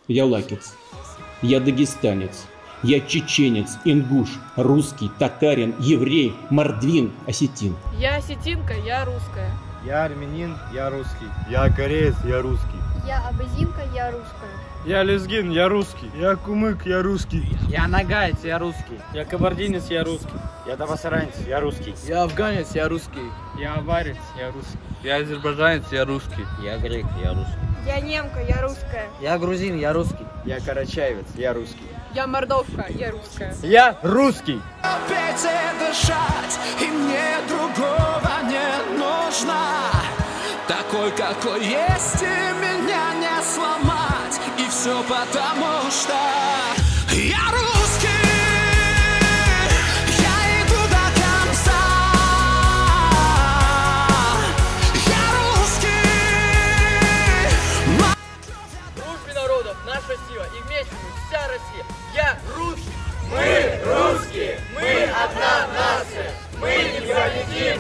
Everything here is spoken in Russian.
Я лакец, я дагестанец, я чеченец, ингуш, русский, татарин, еврей, мордвин, осетин. Я осетинка, я русская. Я армянин, я русский. Я кореец, я русский. Я абазинка, я русская. Я лезгин, я русский. Я кумык, я русский. Я нагаец, я русский. Я кабардинец, я русский. Я табасаранец, я русский. Я афганец, я русский. Я аварец, я русский. Я азербайджанец, я русский. Я грек, я русский. Я немка, я русская. Я грузин, я русский. Я карачаевец, я русский. Я мордовка, я русская. Я русский. Опять дышать, и мне другого не нужно. Такой, какой есть, и меня не сломать. И все потому, что я русский. Я иду до конца. Я русский. Дружбе народов наша сила, и вместе мы вся Россия. Я русский. Мы русские, мы одна нация, мы не пролетим.